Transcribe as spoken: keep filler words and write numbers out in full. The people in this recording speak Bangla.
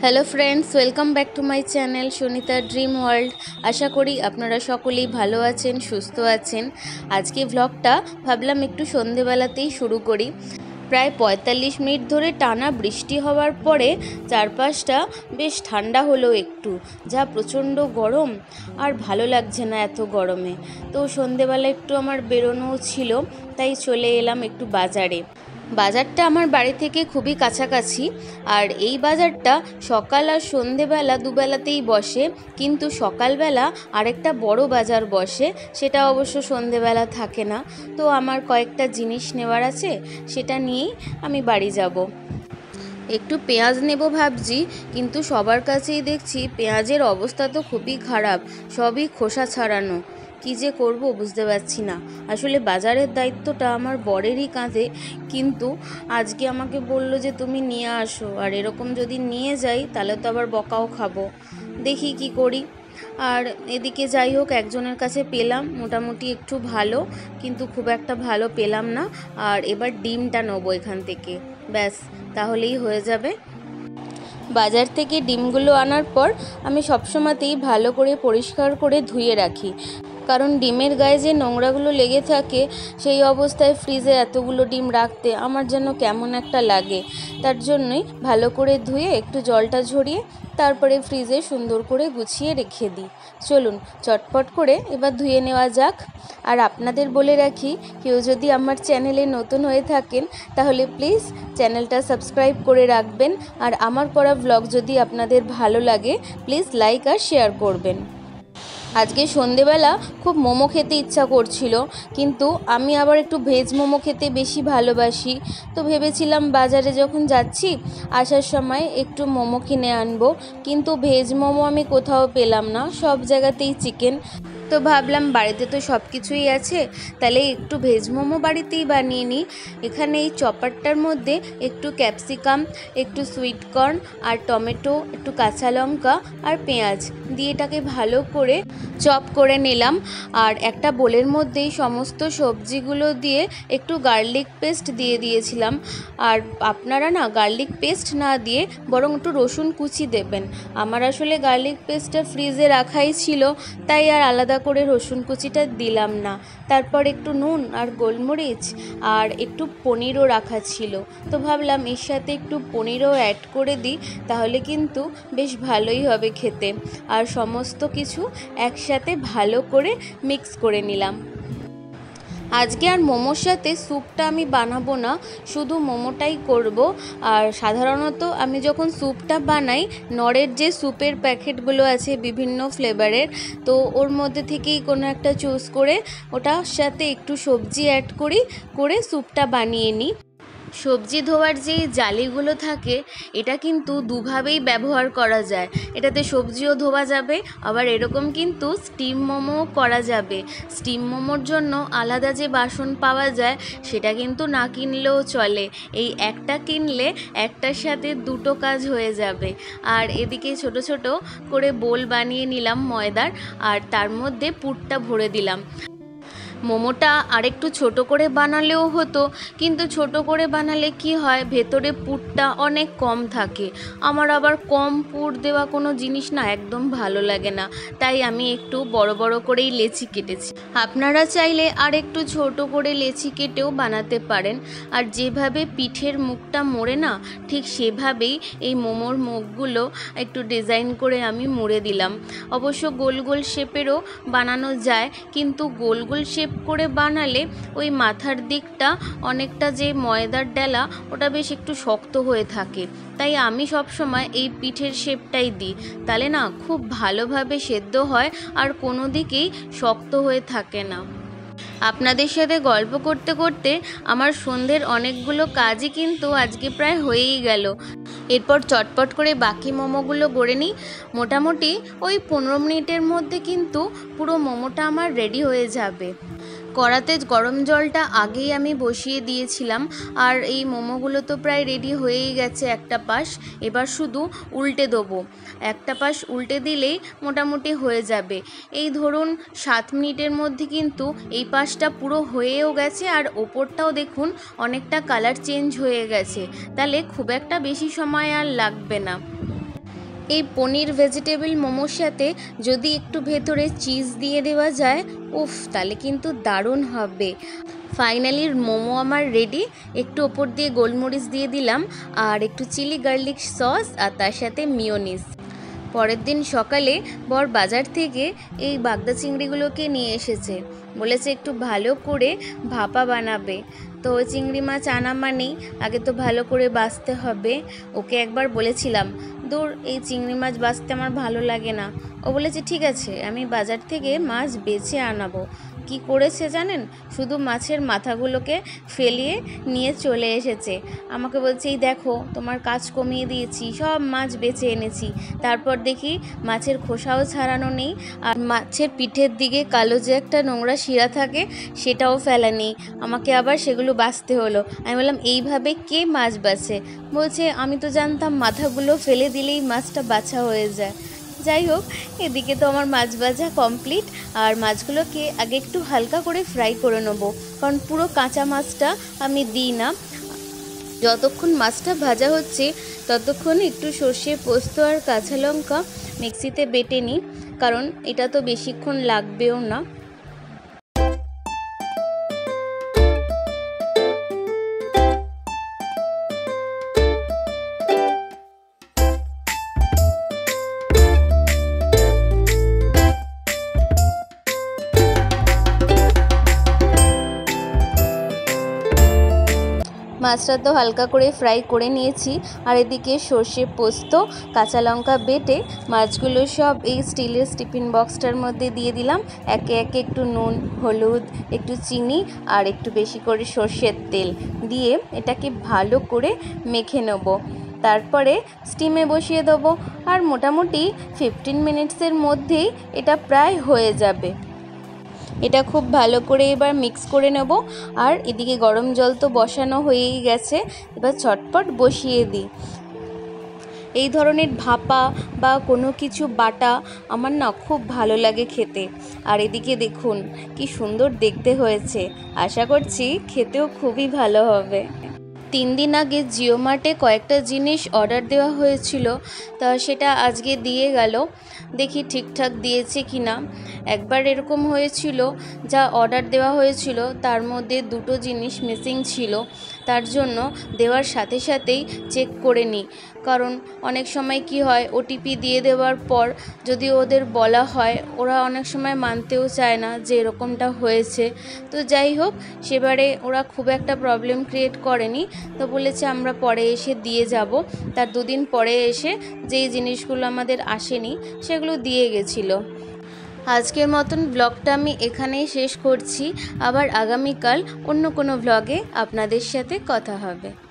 Hello friends, welcome back to my channel Sunita dream world. আশা করি আপনারা সকলেই ভালো আছেন, সুস্থ আছেন। আজকে ভ্লগটা ভাবলাম একটু সন্ধেবেলাতেই শুরু করি। প্রায় পঁয়তাল্লিশ মিনিট ধরে টানা বৃষ্টি হওয়ার পরে চারপাশটা বেশ ঠান্ডা হলো একটু, যা প্রচণ্ড গরম আর ভালো লাগছে না এত গরমে। তো সন্ধেবেলা একটু আমার বেরোনোও ছিল, তাই চলে এলাম একটু বাজারে। বাজারটা আমার বাড়ি থেকে খুবই কাছাকাছি, আর এই বাজারটা সকাল আর সন্ধেবেলা দুবেলাতেই বসে, কিন্তু সকালবেলা আরেকটা বড় বাজার বসে, সেটা অবশ্য সন্ধেবেলা থাকে না। তো আমার কয়েকটা জিনিস নেওয়ার আছে, সেটা নিয়েই আমি বাড়ি যাব। একটু পেঁয়াজ নেব ভাবছি, কিন্তু সবার কাছেই দেখছি পেঁয়াজের অবস্থা তো খুবই খারাপ, সবই খোসা ছাড়ানো। কী যে করব বুঝতে পারছি না। আসলে বাজারের দায়িত্বটা আমার বরেরই কাঁধে, কিন্তু আজকে আমাকে বলল যে তুমি নিয়ে আসো, আর এরকম যদি নিয়ে যাই তাহলে তো আবার বকাও খাবো। দেখি কি করি। আর এদিকে যাই হোক, একজনের কাছে পেলাম মোটামুটি একটু ভালো, কিন্তু খুব একটা ভালো পেলাম না। আর এবার ডিমটা নেবো এখান থেকে, ব্যাস তাহলেই হয়ে যাবে। বাজার থেকে ডিমগুলো আনার পর আমি সবসময়তেই ভালো করে পরিষ্কার করে ধুয়ে রাখি, কারণ ডিমের গায়ে যে নোংরাগুলো লেগে থাকে সেই অবস্থায় ফ্রিজে এতগুলো ডিম রাখতে আমার যেন কেমন একটা লাগে। তার জন্যই ভালো করে ধুয়ে একটু জলটা ঝরিয়ে তারপরে ফ্রিজে সুন্দর করে গুছিয়ে রেখে দিই। চলুন চটপট করে এবার ধুয়ে নেওয়া যাক। আর আপনাদের বলে রাখি, কেউ যদি আমার চ্যানেলে নতুন হয়ে থাকেন তাহলে প্লিজ চ্যানেলটা সাবস্ক্রাইব করে রাখবেন, আর আমার করা ব্লগ যদি আপনাদের ভালো লাগে প্লিজ লাইক আর শেয়ার করবেন। আজকে সন্ধেবেলা খুব মোমো খেতে ইচ্ছা করছিল, কিন্তু আমি আবার একটু ভেজ মোমো খেতে বেশি ভালোবাসি। তো ভেবেছিলাম বাজারে যখন যাচ্ছি আসার সময় একটু মোমো কিনে আনবো, কিন্তু ভেজ মোমো আমি কোথাও পেলাম না, সব জায়গাতেই চিকেন। তো ভাবলাম বাড়িতে তো সব কিছুই আছে, তাহলে একটু ভেজ মোমো বাড়িতেই বানিয়ে নিই। এখানে এই চপারটার মধ্যে একটু ক্যাপসিকাম, একটু সুইট কর্ন আর টমেটো, একটু কাঁচা লঙ্কা আর পেঁয়াজ দিয়ে এটাকে ভালো করে চপ করে নিলাম। আর একটা বোলের মধ্যেই সমস্ত সবজিগুলো দিয়ে একটু গার্লিক পেস্ট দিয়ে দিয়েছিলাম। আর আপনারা না গার্লিক পেস্ট না দিয়ে বরং একটু রসুন কুচি দেবেন। আমার আসলে গার্লিক পেস্টটা ফ্রিজে রাখাই ছিল, তাই আর আলাদা করে রসুন কুচিটা দিলাম না। তারপর একটু নুন আর গোলমরিচ আর একটু পনিরও রাখা ছিল, তো ভাবলাম এর সাথে একটু পনিরও অ্যাড করে দিই, তাহলে কিন্তু বেশ ভালোই হবে খেতে। আর সমস্ত কিছু একসাথে ভালো করে মিক্স করে নিলাম। আজকে আর মোমোর সাথে স্যুপটা আমি বানাবো না, শুধু মোমোটাই করব। আর সাধারণত আমি যখন স্যুপটা বানাই, নরের যে স্যুপের প্যাকেটগুলো আছে বিভিন্ন ফ্লেভারের, তো ওর মধ্যে থেকেই কোনো একটা চুজ করে ওটার সাথে একটু সবজি অ্যাড করি, করে স্যুপটা বানিয়ে নিই। সবজি ধোয়ার যে জালিগুলো থাকে এটা কিন্তু দুভাবেই ব্যবহার করা যায়। এটাতে সবজিও ধোয়া যাবে, আবার এরকম কিন্তু স্টিম মোমোও করা যাবে। স্টিম মোমোর জন্য আলাদা যে বাসন পাওয়া যায় সেটা কিন্তু না কিনলেও চলে, এই একটা কিনলে একটার সাথে দুটো কাজ হয়ে যাবে। আর এদিকে ছোট ছোট করে বোল বানিয়ে নিলাম ময়দার, আর তার মধ্যে পুরটা ভরে দিলাম। মোমোটা আরেকটু ছোট করে বানালেও হতো, কিন্তু ছোট করে বানালে কি হয়, ভেতরে পুরটা অনেক কম থাকে। আমার আবার কম পুর দেওয়া কোনো জিনিস না একদম ভালো লাগে না, তাই আমি একটু বড় বড় করেই লেচি কেটেছি। আপনারা চাইলে আর একটু ছোট করে লেচি কেটেও বানাতে পারেন। আর যেভাবে পিঠের মুখটা মোড়ে না, ঠিক সেভাবেই এই মোমোর মুখগুলো একটু ডিজাইন করে আমি মুড়ে দিলাম। অবশ্য গোল গোল শেপেরও বানানো যায়, কিন্তু গোল গোল শেপ করে বানালে ওই মাথার দিকটা অনেকটা যে ময়দার ডেলা ওটা বেশ একটু শক্ত হয়ে থাকে, তাই আমি সব সময় এই পিঠের শেপটাই দিই, তাহলে না খুব ভালোভাবে সেদ্ধ হয় আর কোনো দিকেই শক্ত হয়ে থাকে না। আপনাদের সাথে গল্প করতে করতে আমার সন্ধ্যের অনেকগুলো কাজই কিন্তু আজকে প্রায় হয়েই গেল। এরপর চটপট করে বাকি মোমোগুলো গড়ে নিই। মোটামুটি ওই পনেরো মিনিটের মধ্যে কিন্তু পুরো মোমোটা আমার রেডি হয়ে যাবে। কড়াতে গরম জলটা আগেই আমি বসিয়ে দিয়েছিলাম, আর এই মোমোগুলো তো প্রায় রেডি হয়েই গেছে একটা পাশ। এবার শুধু উল্টে দেবো, একটা পাশ উল্টে দিলেই মোটামুটি হয়ে যাবে। এই ধরুন সাত মিনিটের মধ্যে কিন্তু এই পাশটা পুরো হয়েও গেছে, আর ওপরটাও দেখুন অনেকটা কালার চেঞ্জ হয়ে গেছে, তাহলে খুব একটা বেশি সময় আর লাগবে না। এই পনির ভেজিটেবল মোমোর সাথে যদি একটু ভেতরে চিজ দিয়ে দেওয়া যায়, উফ, তাহলে কিন্তু দারুণ হবে। ফাইনালি মোমো আমার রেডি। একটু ওপর দিয়ে গোলমরিচ দিয়ে দিলাম আর একটু চিলি গার্লিক সস আর তার সাথে মিয়োনিজ। পরের দিন সকালে বর বাজার থেকে এই বাগদা চিংড়িগুলোকে নিয়ে এসেছে, বলেছে একটু ভালো করে ভাপা বানাবে। তো ওই চিংড়ি মাছ আনা মানেই আগে তো ভালো করে বাছতে হবে। ওকে একবার বলেছিলাম, দূর, এই চিংড়ি মাছ বাছতে আমার ভালো লাগে না। ও বলেছে ঠিক আছে, আমি বাজার থেকে মাছ বেছে আনাবো। কি করেছে জানেন, শুধু মাছের মাথাগুলোকে ফেলিয়ে নিয়ে চলে এসেছে। আমাকে বলছে এই দেখো, তোমার কাজ কমিয়ে দিয়েছি, সব মাছ বেছে এনেছি। তারপর দেখি মাছের খোসাও ছাড়ানো নেই, আর মাছের পিঠের দিকে কালো যে একটা নোংরা শিরা থাকে সেটাও ফেলা নেই। আমাকে আবার সেগুলো বাছতে হলো। আমি বললাম এইভাবে কে মাছ বাছে? বলছে আমি তো জানতাম মাথাগুলো ফেলে দিলেই মাছটা বাছা হয়ে যায়। যাই হোক, এদিকে তো আমার মাছ ভাজা কমপ্লিট। আর মাছগুলোকে আগে একটু হালকা করে ফ্রাই করে নেবো, কারণ পুরো কাঁচা মাছটা আমি দিই না। যতক্ষণ মাছটা ভাজা হচ্ছে ততক্ষণ একটু সর্ষে, পোস্ত আর কাঁচা লঙ্কা মিক্সিতে বেটে নিই, কারণ এটা তো বেশিক্ষণ লাগবেও না। মাছটা তো হালকা করে ফ্রাই করে নিয়েছি, আর এদিকে সর্ষে, পোস্ত, কাঁচা লঙ্কা বেটে মাছগুলো সব এই স্টিলের টিফিন বক্সটার মধ্যে দিয়ে দিলাম। একে একে একটু নুন, হলুদ, একটু চিনি আর একটু বেশি করে সর্ষের তেল দিয়ে এটাকে ভালো করে মেখে নেব। তারপরে স্টিমে বসিয়ে দেবো, আর মোটামুটি ফিফটিন মিনিটসের মধ্যেই এটা প্রায় হয়ে যাবে। এটা খুব ভালো করে এবার মিক্স করে নেব। আর এদিকে গরম জল তো বসানো হয়েই গেছে, এবার ঝটপট বসিয়ে দিই। এই ধরনের ভাপা বা কোনো কিছু বাটা আমার না খুব ভালো লাগে খেতে। আর এদিকে দেখুন কি সুন্দর দেখতে হয়েছে, আশা করছি খেতেও খুবই ভালো হবে। তিন দিন আগে জিও মার্টে কয়েকটা জিনিস অর্ডার দেওয়া হয়েছিল, তা সেটা আজকে দিয়ে গেল। দেখি ঠিকঠাক দিয়েছে কি না। একবার এরকম হয়েছিল, যা অর্ডার দেওয়া হয়েছিল তার মধ্যে দুটো জিনিস মিসিং ছিল, তার জন্য দেওয়ার সাথে সাথেই চেক করে নিই। কারণ অনেক সময় কি হয়, ওটিপি দিয়ে দেওয়ার পর যদি ওদের বলা হয়, ওরা অনেক সময় মানতেও চায় না যে এরকমটা হয়েছে। তো যাই হোক, সেবারে ওরা খুব একটা প্রবলেম ক্রিয়েট করেনি, তো বলেছে আমরা পরে এসে দিয়ে যাব। তার দুদিন পরে এসে যেই জিনিসগুলো আমাদের আসেনি সেগুলো দিয়ে গেছিলো। আজকের মতন ব্লগটা আমি এখানেই শেষ করছি। আবার আগামীকাল অন্য কোনো ব্লগে আপনাদের সাথে কথা হবে।